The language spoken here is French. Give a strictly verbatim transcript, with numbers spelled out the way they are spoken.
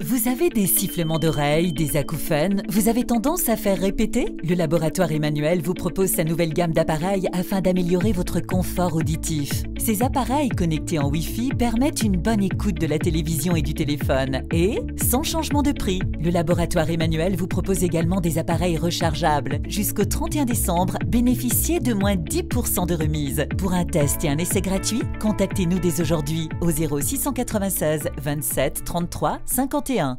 Vous avez des sifflements d'oreilles, des acouphènes, vous avez tendance à faire répéter? Le laboratoire Emmanuel vous propose sa nouvelle gamme d'appareils afin d'améliorer votre confort auditif. Ces appareils connectés en Wi-Fi permettent une bonne écoute de la télévision et du téléphone, et sans changement de prix. Le laboratoire Emmanuel vous propose également des appareils rechargeables. Jusqu'au trente et un décembre, bénéficiez de moins dix pour cent de remise. Pour un test et un essai gratuit, contactez-nous dès aujourd'hui au zéro six cent quatre-vingt-seize vingt-sept trente-trois cinquante et un.